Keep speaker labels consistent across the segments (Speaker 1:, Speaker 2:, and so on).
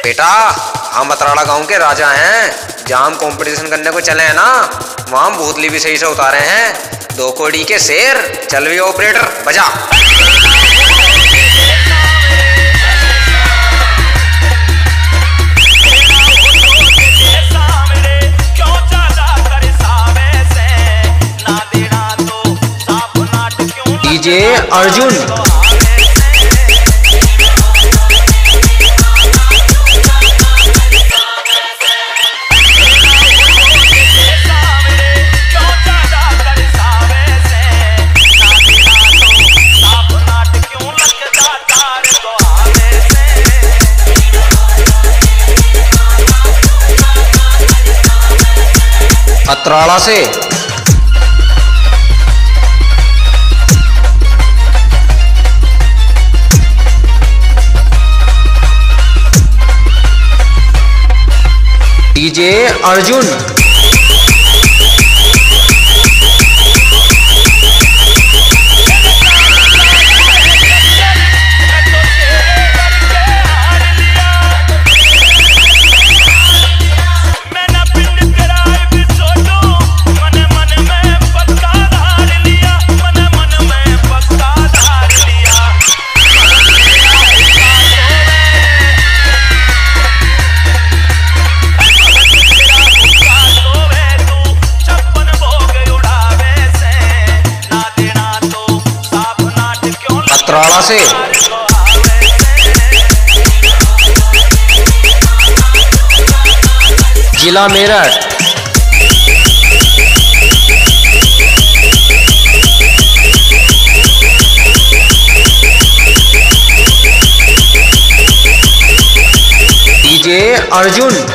Speaker 1: बेटा हम अतराड़ा गांव के राजा हैं। जहाँ हम कंपटीशन करने को चले हैं ना, वहाँ हम भूतली भी सही से उतारे हैं। 2 कोड़ी के शेर। चल भी ऑपरेटर बजा। डीजे अर्जुन। अतराड़ा से डीजे अर्जुन। अतराड़ा से जिला मेरठ। डीजे अर्जुन।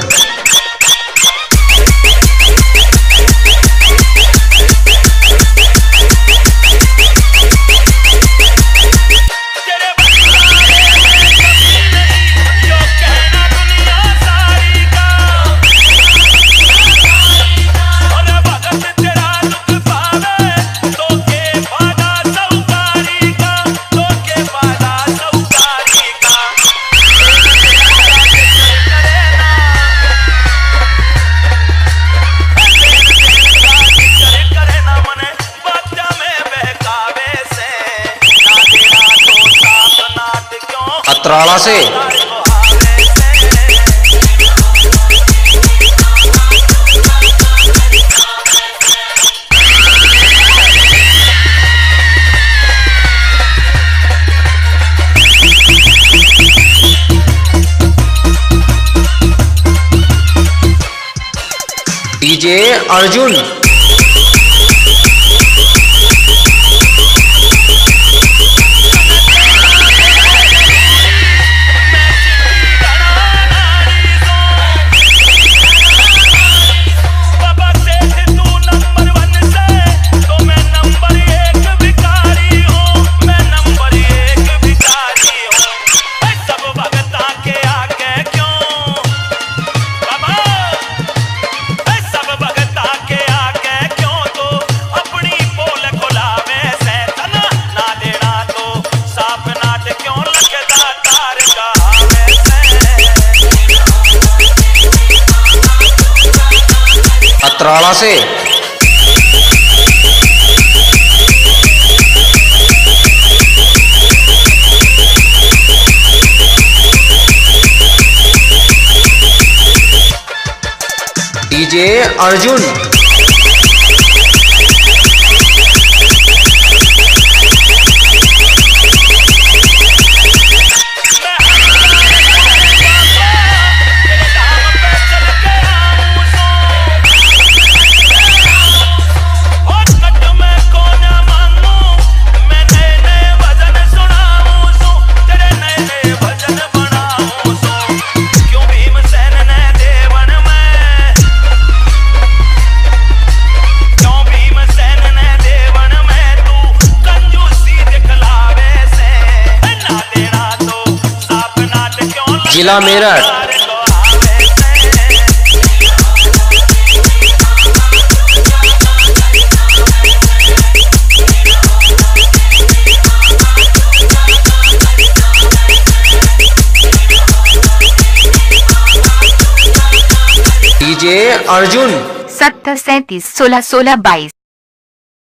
Speaker 1: अतराड़ा से डीजे अर्जुन। अतराड़ा से डीजे अर्जुन। जिला मेरठ। ये अर्जुन।
Speaker 2: 70 37 16 16 22।